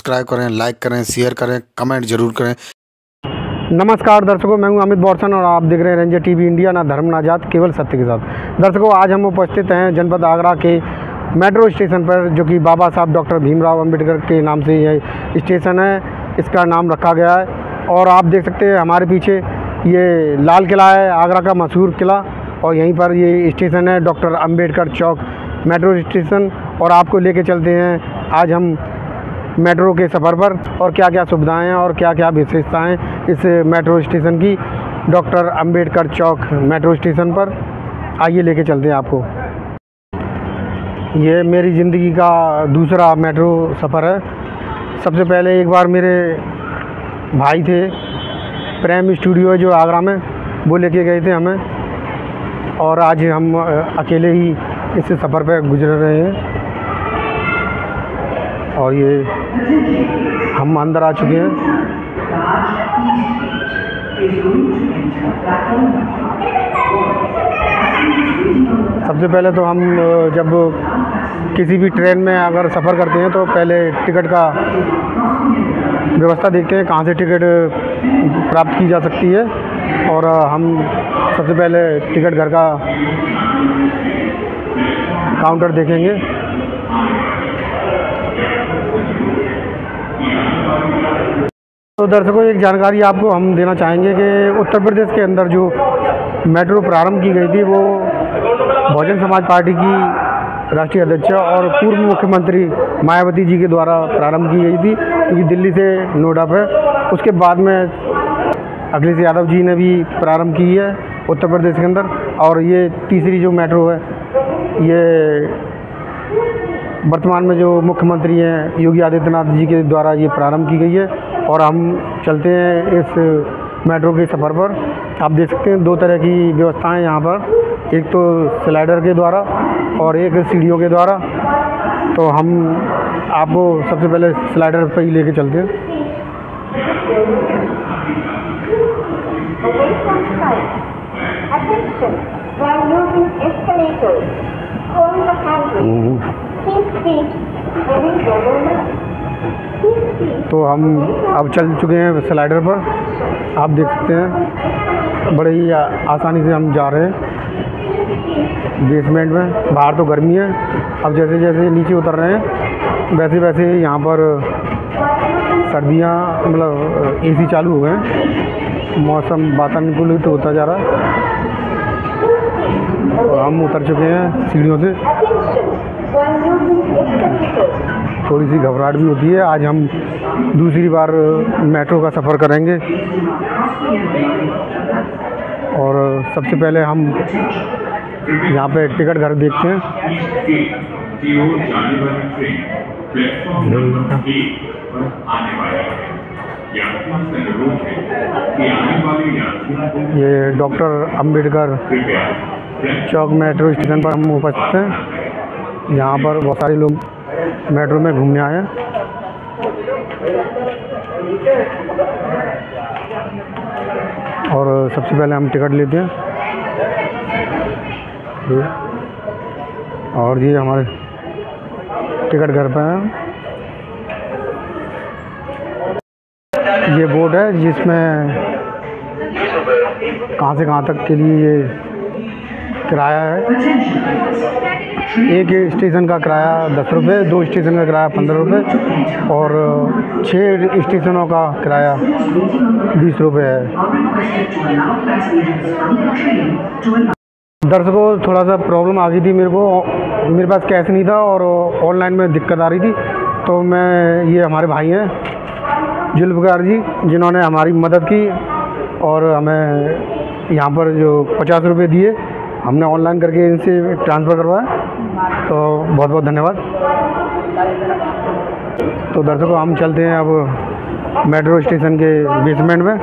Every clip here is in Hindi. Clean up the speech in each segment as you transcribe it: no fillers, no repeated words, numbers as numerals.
सब्सक्राइब करें, लाइक करें, शेयर करें, कमेंट जरूर करें। नमस्कार दर्शकों, मैं हूं अमित बॉर्सन और आप देख रहे हैं रेंजर टीवी इंडिया, ना धर्म ना जात, केवल सत्य के साथ। दर्शकों, आज हम उपस्थित हैं जनपद आगरा के मेट्रो स्टेशन पर, जो कि बाबा साहब डॉक्टर भीमराव अंबेडकर के नाम से यह स्टेशन है, इसका नाम रखा गया है। और आप देख सकते हैं हमारे पीछे ये लाल किला है, आगरा का मशहूर किला, और यहीं पर ये स्टेशन है doctor Ambedkar Chowk metro station. और आपको लेके चलते हैं आज हम मेट्रो के सफ़र पर, और क्या क्या सुविधाएं हैं और क्या क्या विशेषताएं इस मेट्रो स्टेशन की, doctor Ambedkar Chowk metro station पर। आइए लेके चलते हैं आपको। ये मेरी ज़िंदगी का दूसरा मेट्रो सफ़र है। सबसे पहले एक बार मेरे भाई थे, प्रेम स्टूडियो है जो आगरा में, वो लेके गए थे हमें, और आज हम अकेले ही इस सफ़र पे गुजर रहे हैं। और ये हम अंदर आ चुके हैं। सबसे पहले तो हम जब किसी भी ट्रेन में अगर सफ़र करते हैं तो पहले टिकट का व्यवस्था देखते हैं, कहाँ से टिकट प्राप्त की जा सकती है। और हम सबसे पहले टिकट घर का काउंटर देखेंगे। तो दर्शकों, एक जानकारी आपको हम देना चाहेंगे कि उत्तर प्रदेश के अंदर जो मेट्रो प्रारंभ की गई थी, वो बहुजन समाज पार्टी की राष्ट्रीय अध्यक्ष और पूर्व मुख्यमंत्री मायावती जी के द्वारा प्रारंभ की गई थी, क्योंकि दिल्ली से नोएडा पर। उसके बाद में अखिलेश यादव जी ने भी प्रारंभ की है उत्तर प्रदेश के अंदर। और ये तीसरी जो मेट्रो है, ये वर्तमान में जो मुख्यमंत्री हैं योगी आदित्यनाथ जी के द्वारा ये प्रारंभ की गई है। और हम चलते हैं इस मेट्रो के सफ़र पर। आप देख सकते हैं दो तरह की व्यवस्थाएं यहाँ पर, एक तो स्लाइडर के द्वारा और एक सीढ़ियों के द्वारा। तो हम आपको सबसे पहले स्लाइडर पर ही लेके चलते हैं। तो हम अब चल चुके हैं स्लाइडर पर। आप देख सकते हैं बड़े ही आसानी से हम जा रहे हैं बेसमेंट में। बाहर तो गर्मी है, अब जैसे जैसे नीचे उतर रहे हैं वैसे वैसे यहाँ पर सर्दियाँ, मतलब एसी चालू हो गए हैं, मौसम वातानुकूलित होता जा रहा है। और हम उतर चुके हैं सीढ़ियों से। थोड़ी सी घबराहट भी होती है। आज हम दूसरी बार मेट्रो का सफ़र करेंगे। और सबसे पहले हम यहाँ पे टिकट घर देखते हैं। ये doctor Ambedkar Chowk metro station पर हम उपस्थित हैं। यहाँ पर बहुत सारे लोग मेट्रो में घूमने आए हैं। और सबसे पहले हम टिकट लेते हैं। और ये हमारे टिकट घर पर हैं। ये बोर्ड है जिसमें कहाँ से कहाँ तक के लिए ये किराया है। एक स्टेशन का किराया 10 रुपये, 2 स्टेशन का किराया 15 रुपये, और 6 स्टेशनों का किराया 20 रुपये है। दर्शकों, थोड़ा सा प्रॉब्लम आ गई थी मेरे को, मेरे पास कैश नहीं था और ऑनलाइन में दिक्कत आ रही थी। तो ये हमारे भाई हैं जुल्फ़कार जी, जिन्होंने हमारी मदद की और हमें यहाँ पर जो 50 रुपये दिए, हमने ऑनलाइन करके इनसे ट्रांसफ़र करवाया। तो बहुत बहुत धन्यवाद। तो दर्शकों, हम चलते हैं अब मेट्रो स्टेशन के बेसमेंट में,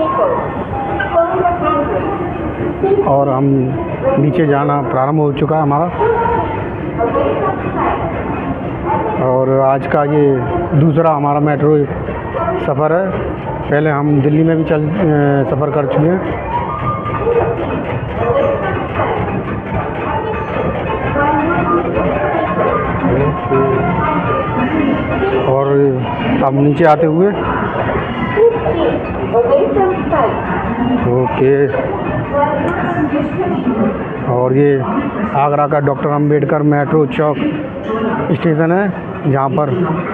और हम नीचे जाना प्रारंभ हो चुका है हमारा। और आज का ये दूसरा हमारा मेट्रो सफ़र है। पहले हम दिल्ली में भी सफ़र कर चुके हैं। और अब नीचे आते हुए ओके, और ये आगरा का doctor Ambedkar metro Chowk station है, जहाँ पर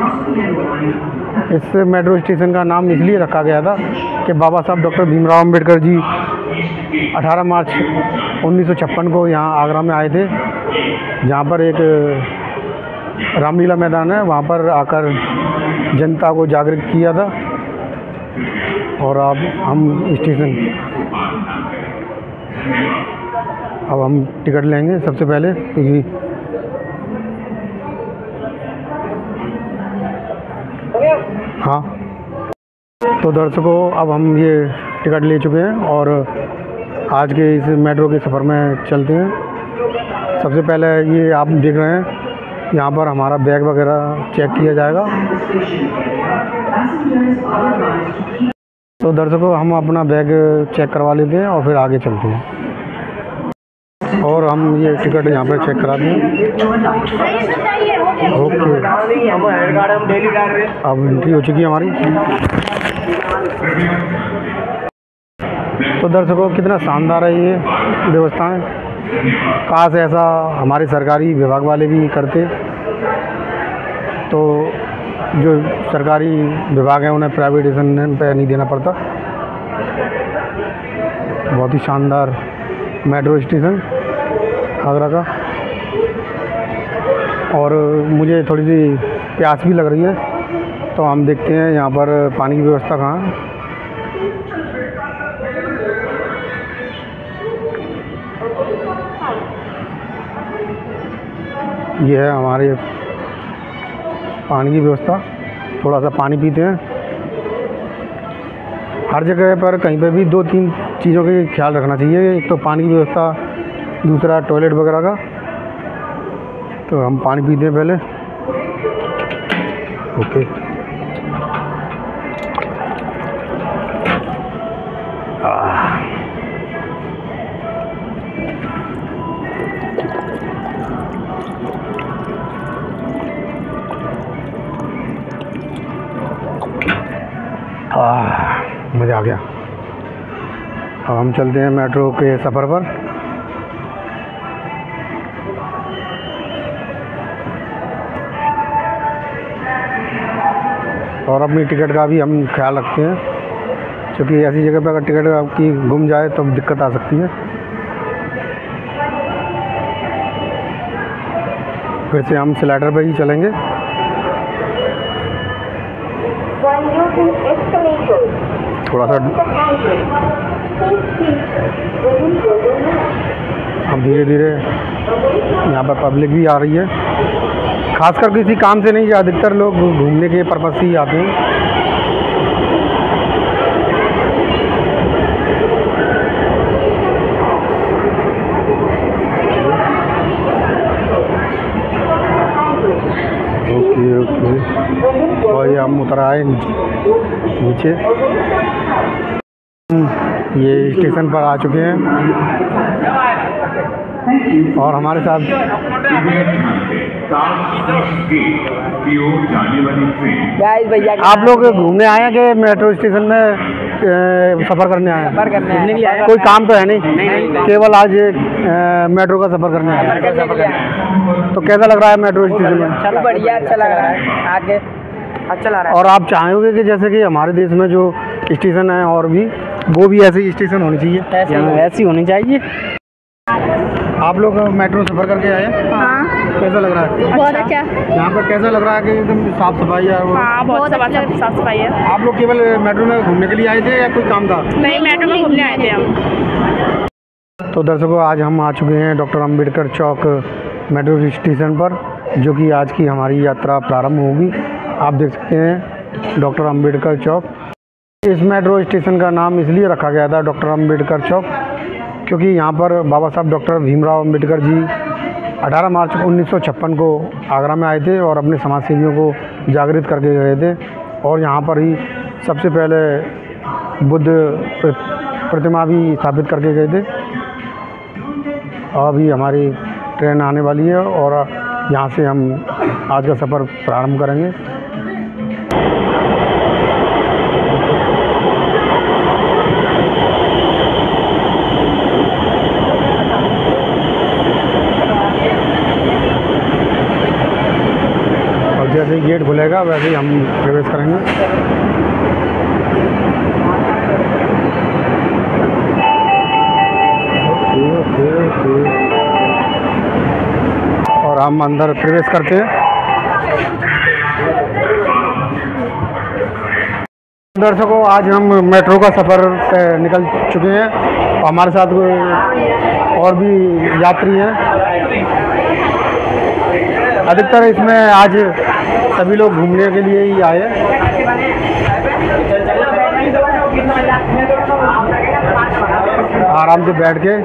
इस मेट्रो स्टेशन का नाम इसलिए रखा गया था कि बाबा साहब डॉक्टर भीमराव अंबेडकर जी 18 मार्च 1956 को यहाँ आगरा में आए थे, जहाँ पर एक रामलीला मैदान है, वहाँ पर आकर जनता को जागृत किया था। और अब हम टिकट लेंगे सबसे पहले, क्योंकि हाँ, तो दर्शकों अब हम ये टिकट ले चुके हैं और आज के इस मेट्रो के सफ़र में चलते हैं। सबसे पहले ये आप देख रहे हैं, यहाँ पर हमारा बैग वगैरह चेक किया जाएगा। तो दर्शकों हम अपना बैग चेक करवा लेते हैं और फिर आगे चलते हैं। और हम ये टिकट यहाँ पर चेक कराते हैं। ओके, अब एंट्री हो चुकी है हमारी। तो दर्शकों कितना शानदार है ये व्यवस्थाएं, काश ऐसा हमारे सरकारी विभाग वाले भी करते, तो जो सरकारी विभाग हैं उन्हें प्राइवेटाइजेशन पे नहीं देना पड़ता। बहुत ही शानदार मेट्रो स्टेशन आगरा का। और मुझे थोड़ी सी प्यास भी लग रही है, तो हम देखते हैं यहाँ पर पानी की व्यवस्था कहाँ है। ये है हमारे पानी की व्यवस्था, थोड़ा सा पानी पीते हैं। हर जगह पर कहीं पे भी 2-3 चीज़ों का ख्याल रखना चाहिए, एक तो पानी की व्यवस्था, दूसरा टॉयलेट वगैरह का। तो हम पानी पीते हैं पहले। ओके, मज़ा आ गया। अब हम चलते हैं मेट्रो के सफ़र पर। और अपनी टिकट का भी हम ख्याल रखते हैं, क्योंकि ऐसी जगह पर अगर टिकट आपकी गुम जाए तो दिक्कत आ सकती है। फिर से हम स्लाइडर पर ही चलेंगे। थोड़ा सा अब धीरे धीरे यहाँ पर पब्लिक भी आ रही है, खासकर किसी काम से नहीं, अधिकतर लोग घूमने के पर्पज़ से ही आते हैं। ओके ओके, और ये हम उतर आए नीचे। ये स्टेशन पर आ चुके हैं और हमारे साथ आप लोग घूमने आए हैं कि मेट्रो स्टेशन में सफ़र करने आए हैं? कोई काम तो है नहीं, केवल आज मेट्रो का सफ़र करने आए हैं। तो कैसा लग रहा है मेट्रो स्टेशन में? बढ़िया, अच्छा लग रहा है, आगे अच्छा लग रहा है। और आप चाहोगे कि जैसे कि हमारे देश में जो स्टेशन है और भी, वो भी ऐसे ही स्टेशन होनी चाहिए, ऐसी होनी चाहिए। आप लोग मेट्रो सफ़र करके आए हैं? हाँ, कैसा लग रहा है? बहुत अच्छा। यहाँ पर कैसा लग रहा है कि एकदम साफ़ सफाई है? हाँ, बहुत साफ सफाई है। आप लोग केवल मेट्रो में घूमने के लिए आए थे या कोई काम था? नहीं, मेट्रो में घूमने आए थे हम। तो दर्शकों आज हम आ चुके हैं doctor Ambedkar Chowk metro station पर, जो कि आज की हमारी यात्रा प्रारंभ होगी। आप देख सकते हैं डॉक्टर अंबेडकर चौक। इस मेट्रो स्टेशन का नाम इसलिए रखा गया था डॉक्टर अंबेडकर चौक, क्योंकि यहाँ पर बाबा साहब डॉक्टर भीमराव अंबेडकर जी 18 मार्च 1956 को आगरा में आए थे और अपने समाज सेवियों को जागृत करके गए थे। और यहाँ पर ही सबसे पहले बुद्ध प्रतिमा भी स्थापित करके गए थे। अभी हमारी ट्रेन आने वाली है और यहाँ से हम आज का सफ़र प्रारंभ करेंगे। करेगा वैसे ही हम प्रवेश करेंगे। और हम अंदर प्रवेश करते हैं। दर्शकों, आज हम मेट्रो का सफ़र पे निकल चुके हैं और हमारे साथ और भी यात्री हैं। अधिकतर इसमें आज सभी लोग घूमने के लिए ही आए हैं। आराम से बैठ के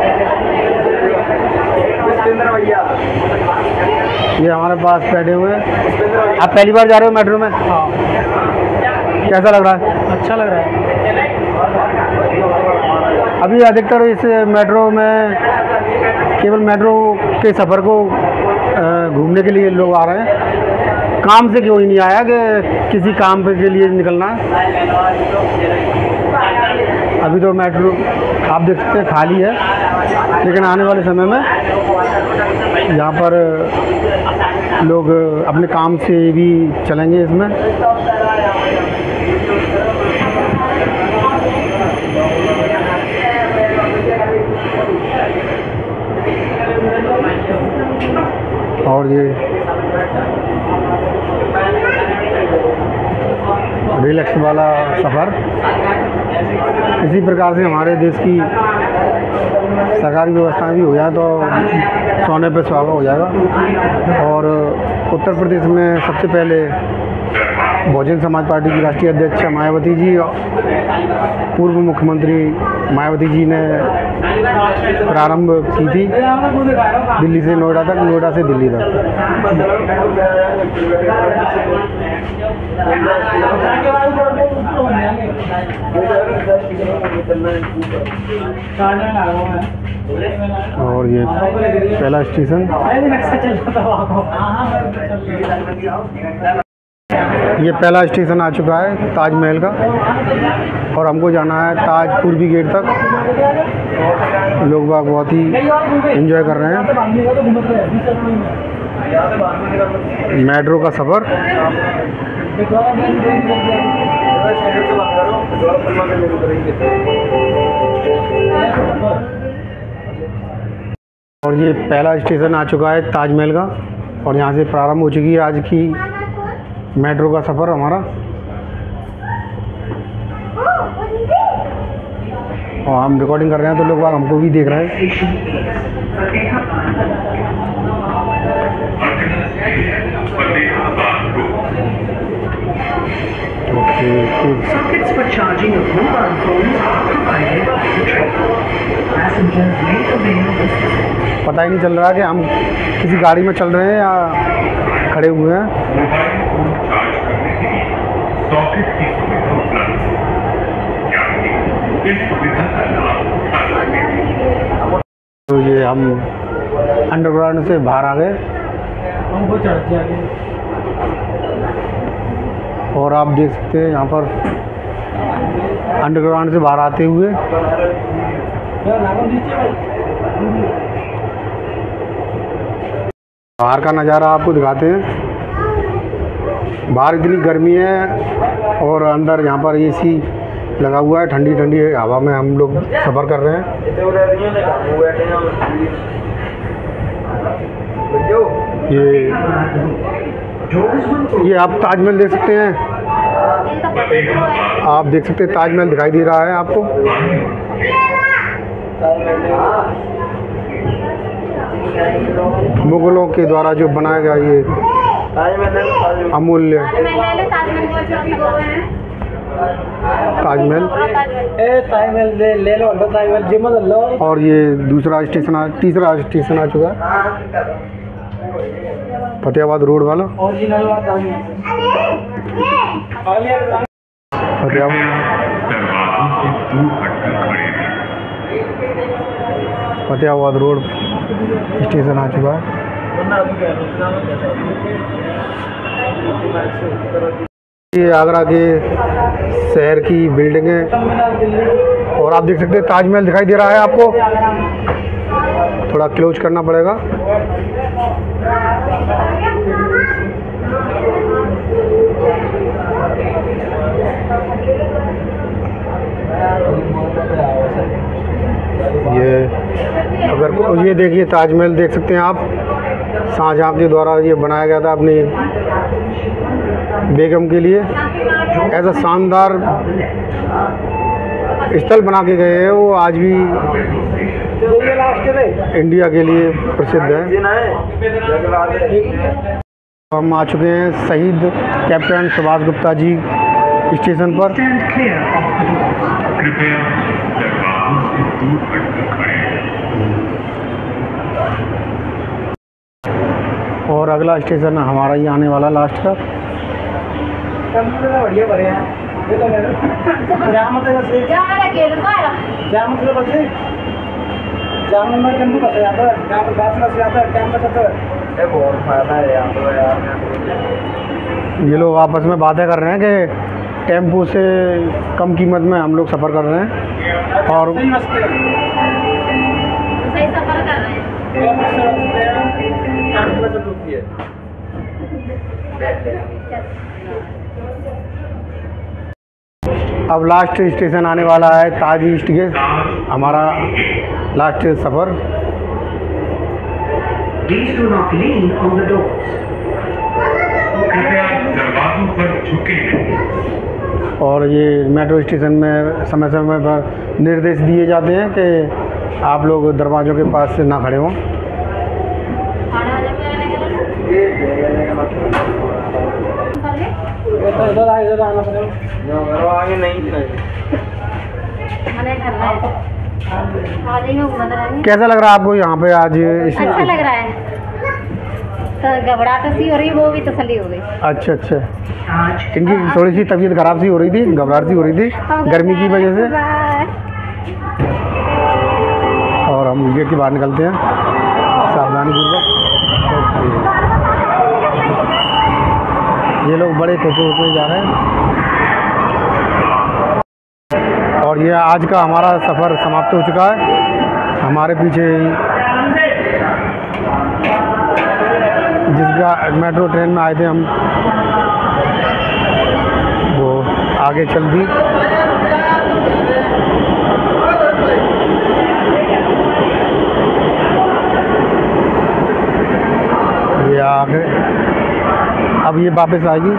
ये हमारे पास बैठे हुए हैं। आप पहली बार जा रहे हो मेट्रो में? हाँ। कैसा लग रहा है? अच्छा लग रहा है। अभी अधिकतर इस मेट्रो में केवल मेट्रो के सफ़र को घूमने के लिए लोग आ रहे हैं। काम से क्यों ही नहीं आया कि किसी काम के लिए निकलना है। अभी तो मेट्रो आप देख सकते हैं खाली है, लेकिन आने वाले समय में यहाँ पर लोग अपने काम से भी चलेंगे इसमें। और ये रिलैक्स वाला सफ़र इसी प्रकार से हमारे देश की सरकारी व्यवस्थाएं भी हो जाए तो सोने पे सुहागा हो जाएगा। और उत्तर प्रदेश में सबसे पहले बहुजन समाज पार्टी की राष्ट्रीय अध्यक्ष मायावती जी, पूर्व मुख्यमंत्री मायावती जी ने प्रारंभ की थी दिल्ली से नोएडा तक, नोएडा से दिल्ली तक। और ये पहला स्टेशन, ये पहला स्टेशन आ चुका है ताजमहल का और हमको जाना है ताज पूर्वी गेट तक। लोग बाग बहुत ही एंजॉय कर रहे हैं मेट्रो का सफ़र। और ये पहला स्टेशन आ चुका है ताजमहल का और यहाँ से प्रारंभ हो चुकी है आज की मेट्रो का सफ़र हमारा। और हम रिकॉर्डिंग कर रहे हैं तो लोग हमको भी देख रहे हैं। पता ही नहीं चल रहा कि हम किसी गाड़ी में चल रहे हैं या खड़े हुए हैं। तो ये हम अंडरग्राउंड से बाहर आ गए और आप देख सकते हैं यहाँ पर अंडरग्राउंड से बाहर आते हुए बाहर का नज़ारा आपको दिखाते हैं। बाहर इतनी गर्मी है और अंदर यहाँ पर एसी लगा हुआ है, ठंडी ठंडी हवा में हम लोग सफ़र कर रहे हैं। ये आप ताजमहल देख सकते हैं, आप देख सकते हैं ताजमहल दिखाई दे रहा है आपको। मुगलों के द्वारा जो बनाया गया ये अमूल्य ताजमहल। ले लो ताजमहल। और ये दूसरा स्टेशन तीसरा स्टेशन आ चुका है फतेहाबाद रोड वाला। फतेहाबाद रोड स्टेशन आ चुका है। ये आगरा के शहर की बिल्डिंग है और आप देख सकते हैं ताजमहल दिखाई दे रहा है आपको। थोड़ा क्लोज करना पड़ेगा। और ये देखिए ताजमहल देख सकते हैं आप, शाहजहाँ के द्वारा ये बनाया गया था अपनी बेगम के लिए। ऐसा शानदार स्थल बना के गए हैं, वो आज भी इंडिया के लिए प्रसिद्ध है। हम आ चुके हैं शहीद कैप्टन सुभाष गुप्ता जी स्टेशन पर। और अगला स्टेशन हमारा ही आने वाला लास्ट का। बढ़िया भरे हैं बहुत फायदा है यहाँ तो यार। ये लोग आपस में बातें कर रहे हैं कि टेम्पो से कम कीमत में हम लोग सफ़र कर रहे हैं और सही सफर कर रहे हैं। अब लास्ट स्टेशन आने वाला है ताज ईस्ट गेट, हमारा लास्ट सफ़र। Please do not lean on the doors. कृपया दरवाजों पर झुकें नहीं। और ये मेट्रो स्टेशन में समय समय पर निर्देश दिए जाते हैं कि आप लोग दरवाज़ों के पास से ना खड़े हों। इधर आना पड़ेगा, आगे नहीं कैसा लग रहा है आपको यहाँ पे आज? अच्छा लग रहा है, तो घबराहट सी हो रही, वो भी तसल्ली हो गई। अच्छा अच्छा, इनकी थोड़ी सी तबीयत खराब सी हो रही थी, घबराहट सी हो रही थी गर्मी की वजह से। और हम गेट के बाहर निकलते हैं सावधानी पूर्वक। ये लोग बड़े खुश होते जा रहे हैं। और ये आज का हमारा सफ़र समाप्त हो चुका है। हमारे पीछे जिसका मेट्रो ट्रेन में आए थे हम, वो आगे चल दी। ये आगे अब ये वापस आएगी।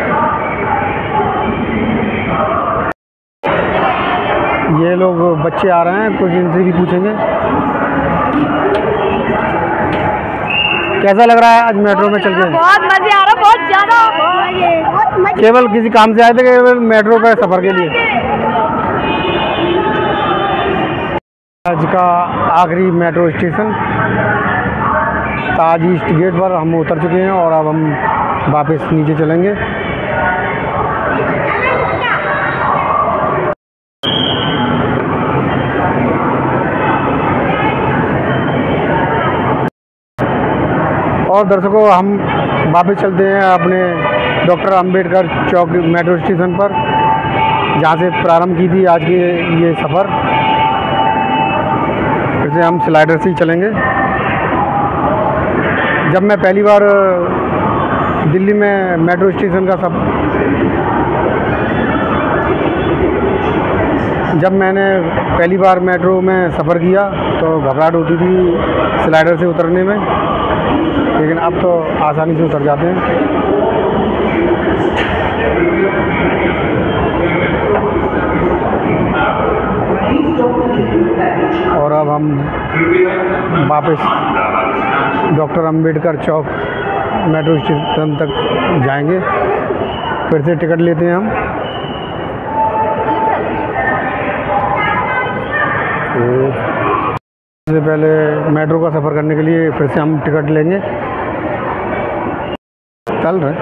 ये लोग बच्चे आ रहे हैं, कुछ इनसे भी पूछेंगे कैसा लग रहा है आज मेट्रो में चल के। बहुत मजे आ रहा, बहुत ज्यादा। केवल किसी काम से आए थे, केवल मेट्रो पर सफ़र के लिए। आज का आखिरी metro station Taj east gate पर हम उतर चुके हैं और अब हम वापस नीचे चलेंगे। और दर्शकों, हम वापस चलते हैं अपने doctor Ambedkar Chowk metro station पर, जहाँ से प्रारंभ की थी आज की ये सफ़र। फिर से हम स्लाइडर से ही चलेंगे। जब मैं पहली बार दिल्ली में मेट्रो स्टेशन का जब मैंने पहली बार मेट्रो में सफ़र किया तो घबराहट होती थी स्लाइडर से उतरने में, लेकिन अब तो आसानी से उतर जाते हैं। और अब हम वापस doctor Ambedkar Chowk metro station तक जाएंगे। फिर से टिकट लेते हैं हम। सबसे पहले मेट्रो का सफ़र करने के लिए फिर से हम टिकट लेंगे। चल रहे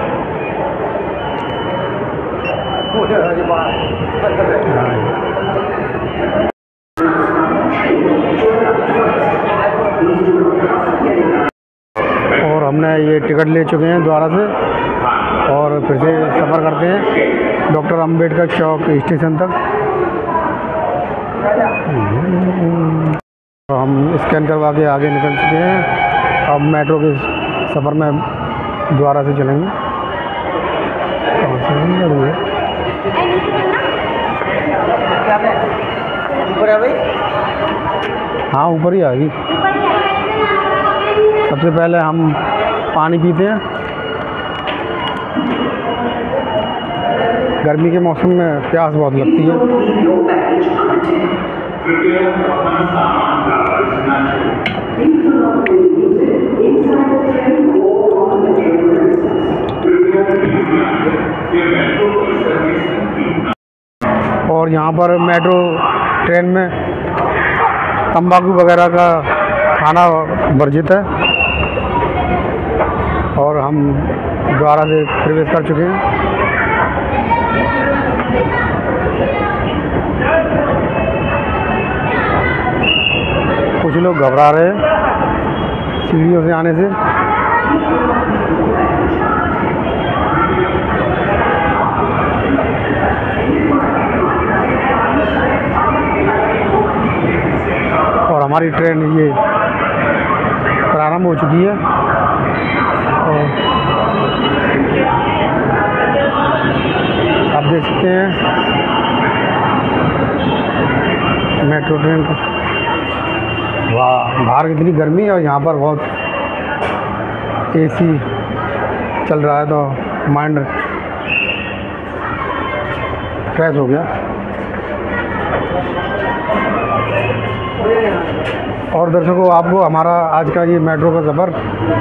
और हमने ये टिकट ले चुके हैं द्वारा से और फिर से सफ़र करते हैं डॉक्टर अंबेडकर चौक स्टेशन तक। तो हम स्कैन करवा के आगे निकल चुके हैं। अब मेट्रो के सफ़र में द्वारा से चलेंगे। ऊपर है भाई, हाँ ऊपर ही आ गई। सबसे पहले हम पानी पीते हैं। गर्मी के मौसम में प्यास बहुत लगती है। और यहाँ पर मेट्रो ट्रेन में तंबाकू वगैरह का खाना वर्जित है और हम द्वारा से प्रवेश कर चुके हैं। कुछ लोग घबरा रहे हैं सीढ़ियों से आने से। और हमारी ट्रेन ये प्रारंभ हो चुकी है और आप देख सकते हैं मेट्रो ट्रेन को। वाह, बाहर कितनी गर्मी है और यहाँ पर बहुत एसी चल रहा है तो माइंड फ्रेश हो गया। और दर्शकों, आपको हमारा आज का ये मेट्रो का सफ़र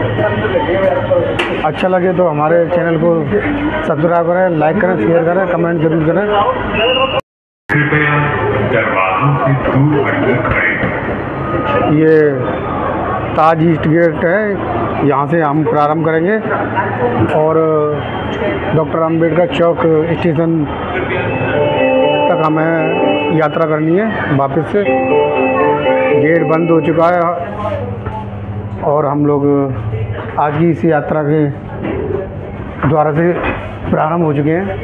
अच्छा लगे तो हमारे चैनल को सब्सक्राइब करें, लाइक करें, शेयर करें, कमेंट जरूर करें। कृपया दरवाजों से दूर हटकर खड़े हों। ये ताज ईस्ट गेट है, यहाँ से हम प्रारंभ करेंगे और डॉक्टर अंबेडकर चौक स्टेशन तक हमें यात्रा करनी है वापस से। गेट बंद हो चुका है और हम लोग आज की इस यात्रा के द्वारा से प्रारंभ हो चुके हैं।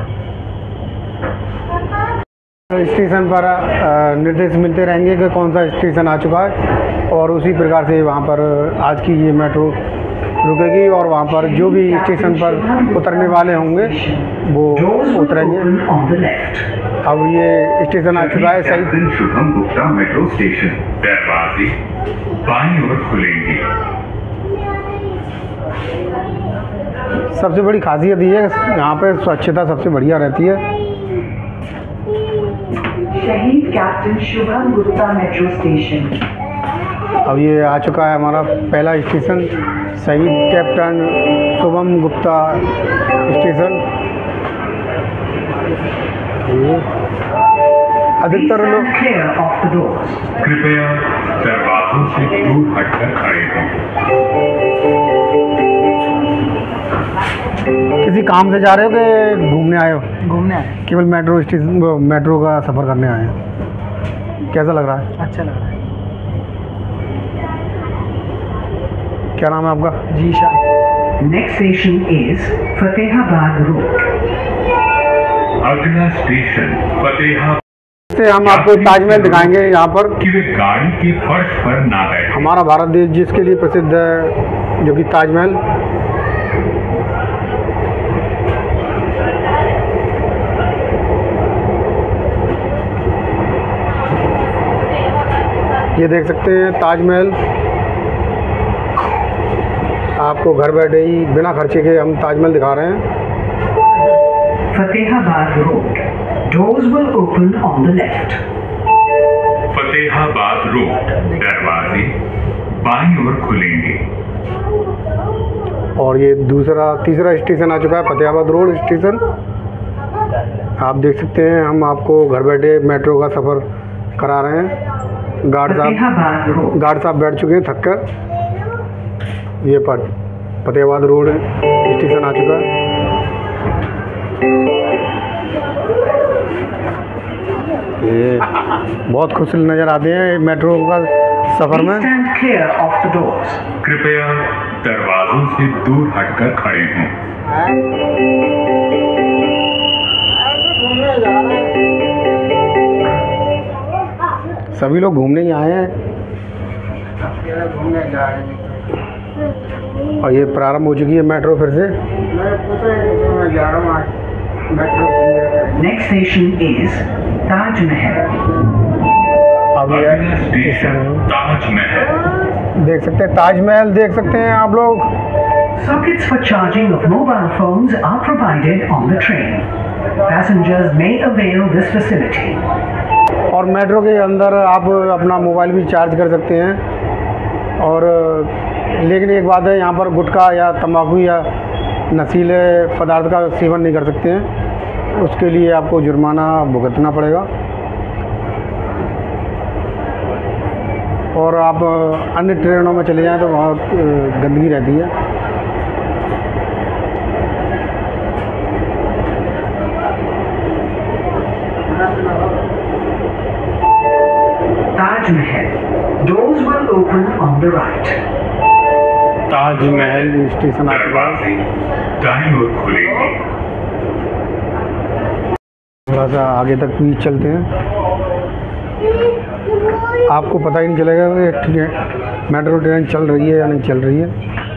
स्टेशन पर निर्देश मिलते रहेंगे कि कौन सा स्टेशन आ चुका है और उसी प्रकार से वहाँ पर आज की ये मेट्रो रुकेगी और वहाँ पर जो भी स्टेशन पर उतरने वाले होंगे वो उतरेंगे। अब ये स्टेशन आ चुका है सही शुभम गुप्ता मेट्रो स्टेशन। दरवाजे बाईं ओर खुलेंगे। सबसे बड़ी खासियत ये है यहाँ पे स्वच्छता सबसे बढ़िया रहती है। शहीद captain Shubham Gupta metro station. अब ये आ चुका है हमारा पहला स्टेशन, शहीद कैप्टन शुभम गुप्ता स्टेशन। अधिकतर लोग कृपया दरवाजों से दूर हटकर खड़े हों। किसी काम से जा रहे हो कि घूमने आए हो? घूमने आए। केवल मेट्रो स्टेशन मेट्रो का सफ़र करने आए हैं। कैसा लग रहा है? अच्छा लग रहा है। क्या नाम है आपका? Zeeshan. Next station is Fatehabad road. अगला स्टेशन फतेहाबाद से हम आपको ताजमहल दिखाएंगे। यहाँ पर कि वे गाड़ी के फर्श पर ना बैठे। हमारा भारत देश जिसके लिए प्रसिद्ध है, जो कि ताजमहल। ये देख सकते हैं ताजमहल। आपको घर बैठे ही बिना खर्चे के हम ताजमहल दिखा रहे हैं। Fatehabad road. Doors will open on the left. Fatehabad road. दरवाजे बाईं ओर खुलेंगे। और ये तीसरा स्टेशन आ चुका है, फतेहाबाद रोड स्टेशन। आप देख सकते हैं हम आपको घर बैठे मेट्रो का सफ़र करा रहे हैं। गार्ड साहब बैठ चुके हैं थक कर। ये पर फतेहाबाद रोड स्टेशन आ चुका है। ये बहुत खुश नज़र आते हैं मेट्रो का सफ़र में। Stand clear of the doors. कृपया दरवाजों से दूर हटकर खड़े हों। सभी लोग घूमने ही आए हैं घूमने जा रहे हैं। और ये प्रारंभ हो चुकी है मेट्रो फिर से। मैं जा रहा हूँ आज metro. Next station is Taj Mahal. अब ये अगला स्टेशन ताजमहल। देख सकते हैं ताजमहल देख सकते हैं आप लोग। Sockets for charging of mobile phones are provided on the train. Passengers may avail this facility. और मेट्रो के अंदर आप अपना मोबाइल भी चार्ज कर सकते हैं। और लेकिन एक बात है, यहाँ पर गुटखा या तंबाकू या नशीले पदार्थ का सेवन नहीं कर सकते हैं, उसके लिए आपको जुर्माना भुगतना पड़ेगा। और आप अन्य ट्रेनों में चले जाएं तो बहुत गंदगी रहती है। Taj Mahal. Doors will open on the right. Taj Mahal station आ चुका है। दरवाजे दाईं ओर खुलेंगे। थोड़ा सा आगे तक भी चलते हैं, आपको पता ही नहीं चलेगा कि मेट्रो ट्रेन चल रही है या नहीं चल रही है।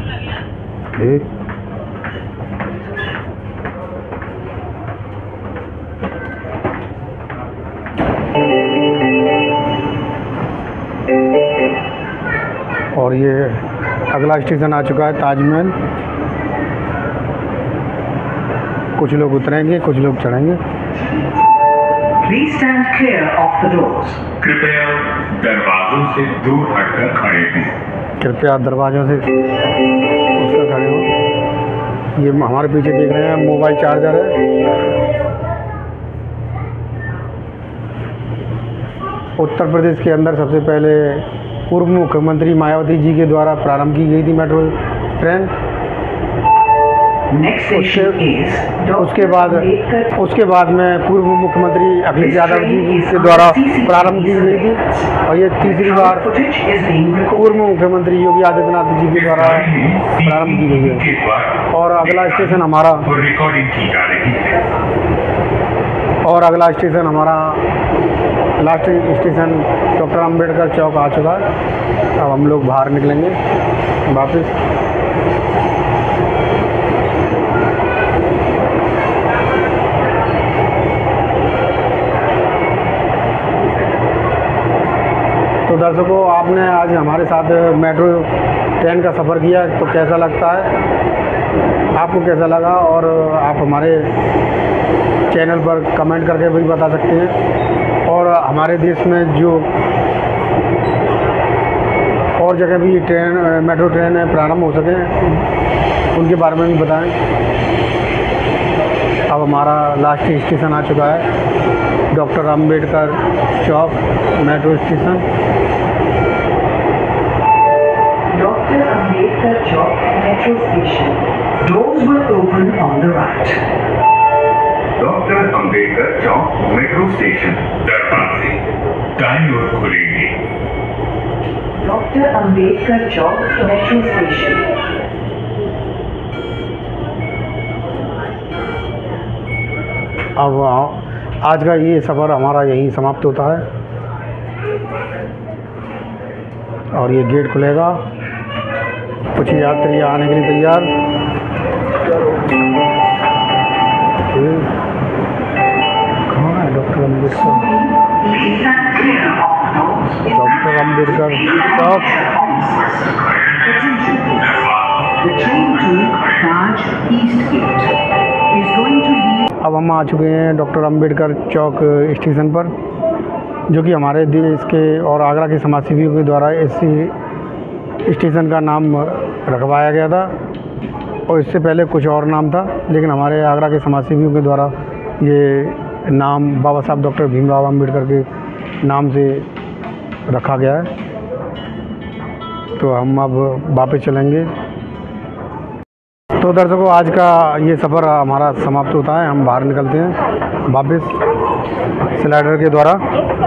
और ये अगला स्टेशन आ चुका है ताजमहल। कुछ लोग उतरेंगे, कुछ लोग चढ़ेंगे। Please stand clear of the doors. कृपया दरवाजों से दूर हटकर खड़े हों। कृपया दरवाजों से उससे खड़े हो। ये हमारे पीछे देख रहे हैं मोबाइल चार्जर है। उत्तर प्रदेश के अंदर सबसे पहले पूर्व मुख्यमंत्री मायावती जी के द्वारा प्रारंभ की गई थी metro train. Next station is उसके बाद में पूर्व मुख्यमंत्री अखिलेश यादव जी के द्वारा प्रारंभ की गई थी, और ये तीसरी बार पूर्व मुख्यमंत्री योगी आदित्यनाथ जी के द्वारा प्रारंभ की गई है। और अगला स्टेशन हमारा रिकॉर्डिंग की जा रही है। और अगला स्टेशन हमारा last station doctor Ambedkar Chowk आ चुका है। अब हम लोग बाहर निकलेंगे वापस। तो दर्शकों, आपने आज हमारे साथ मेट्रो ट्रेन का सफ़र किया तो कैसा लगता है, आपको कैसा लगा? और आप हमारे चैनल पर कमेंट करके भी बता सकते हैं। और हमारे देश में जो और जगह भी मेट्रो ट्रेन प्रारंभ हो सके उनके बारे में भी बताएं। अब हमारा लास्ट स्टेशन आ चुका है doctor Ambedkar Chowk metro station. Dr. Ambedkar Chowk Metro Station. Doors will open on the right. Doctor Ambedkar Chowk metro station दरवाजे दाईं ओर खुलेंगे। Dr. Ambedkar Chowk Metro Station. अब आज का ये सफ़र हमारा यहीं समाप्त होता है और ये गेट खुलेगा। कुछ यात्री आने के लिए तैयार। कहाँ है doctor Ambedkar? Doctor Ambedkar Chowk. The train to Taj East Gate is going to be. अब हम आ चुके हैं डॉक्टर अंबेडकर चौक स्टेशन पर, जो कि हमारे देश के और आगरा के समाजसेवियों के द्वारा इस स्टेशन का नाम रखवाया गया था। और इससे पहले कुछ और नाम था, लेकिन हमारे आगरा के समाजसेवियों के द्वारा ये नाम बाबा साहब डॉक्टर भीमराव अंबेडकर के नाम से रखा गया है। तो हम अब वापस चलेंगे। तो दर्शकों, आज का ये सफ़र हमारा समाप्त होता है। हम बाहर निकलते हैं वापस स्लाइडर के द्वारा।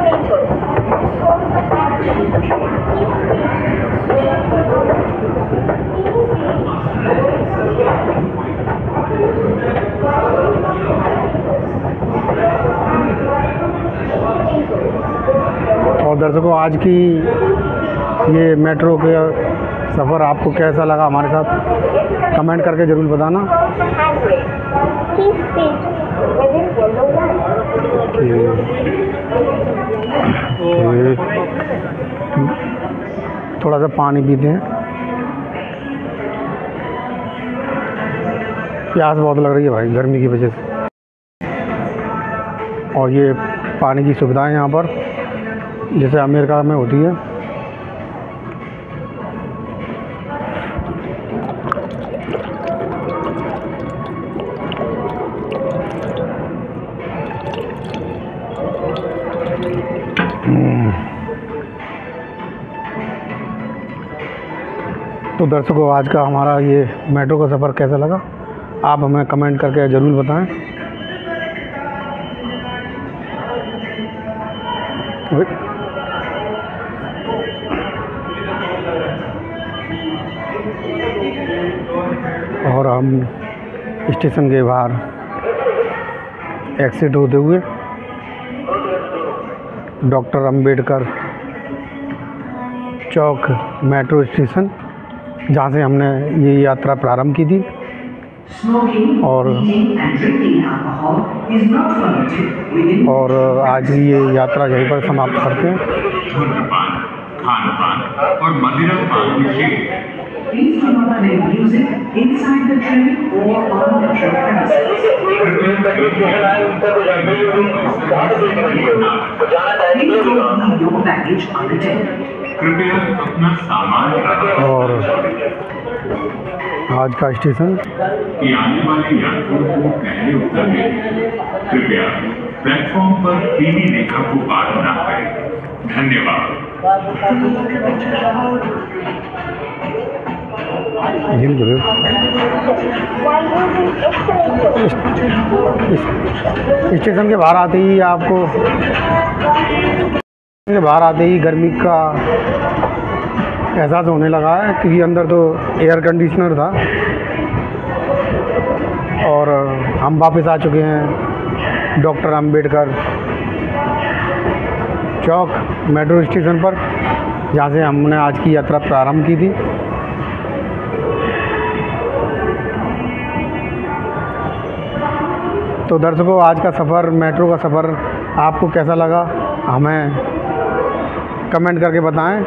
और दर्शकों, आज की ये मेट्रो के सफ़र आपको कैसा लगा हमारे साथ कमेंट करके ज़रूर बताना। थोड़ा सा पानी पीते हैं, प्यास बहुत लग रही है भाई गर्मी की वजह से। और ये पानी की सुविधाएं यहाँ पर जैसे अमेरिका में होती है। तो दर्शकों, आज का हमारा ये मेट्रो का सफ़र कैसा लगा आप हमें कमेंट करके ज़रूर बताएं। और हम स्टेशन के बाहर एग्जिट होते हुए doctor Ambedkar Chowk metro station, जहाँ से हमने ये यात्रा प्रारंभ की थी, और आज ये यात्रा यहीं पर समाप्त करते हैं। धूम्रपान, खानपान और मदिरा पान निषेध। Please do not play music inside the train or on the train premises. Please don't leave your baggage unattended. कृपया अपना सामान रखें। और आज का स्टेशन कि आने वाले यात्रियों को पहले उतरने दें। कृपया प्लेटफॉर्म पर पीली रेखा को पार न करें। धन्यवाद। स्टेशन के बाहर आते ही आपको गर्मी का एहसास होने लगा है, क्योंकि अंदर तो एयर कंडीशनर था। और हम वापस आ चुके हैं doctor Ambedkar Chowk metro station पर, जहाँ से हमने आज की यात्रा प्रारंभ की थी। तो दर्शकों, आज का सफ़र, मेट्रो का सफ़र आपको कैसा लगा हमें कमेंट करके बताएं।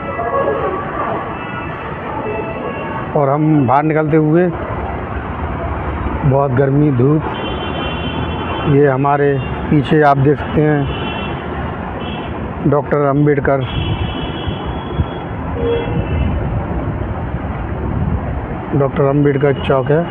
और हम बाहर निकलते हुए बहुत गर्मी, धूप, ये हमारे पीछे आप देख सकते हैं डॉक्टर अंबेडकर चौक है।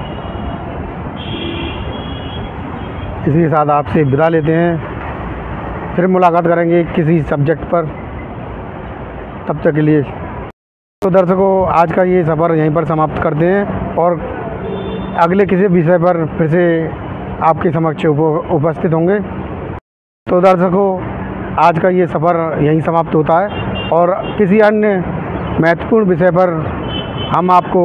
इसी के साथ आपसे विदा लेते हैं, फिर मुलाकात करेंगे किसी सब्जेक्ट पर। तब तक के लिए तो दर्शकों, आज का ये सफ़र यहीं पर समाप्त करते हैं और अगले किसी विषय पर फिर से आपके समक्ष उपस्थित होंगे। तो दर्शकों, आज का ये सफ़र यहीं समाप्त होता है और किसी अन्य महत्वपूर्ण विषय पर हम आपको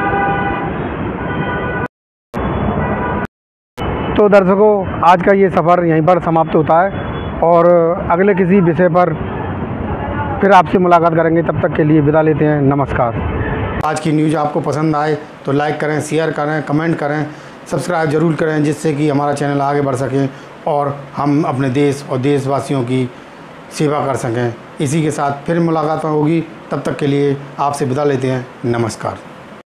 तो दर्शकों, आज का ये सफ़र यहीं पर समाप्त होता है और अगले किसी विषय पर फिर आपसे मुलाकात करेंगे। तब तक के लिए विदा लेते हैं। नमस्कार। आज की न्यूज़ आपको पसंद आए तो लाइक करें, शेयर करें, कमेंट करें, सब्सक्राइब ज़रूर करें, जिससे कि हमारा चैनल आगे बढ़ सके और हम अपने देश और देशवासियों की सेवा कर सकें। इसी के साथ फिर मुलाकात होगी। तब तक के लिए आपसे विदा लेते हैं। नमस्कार।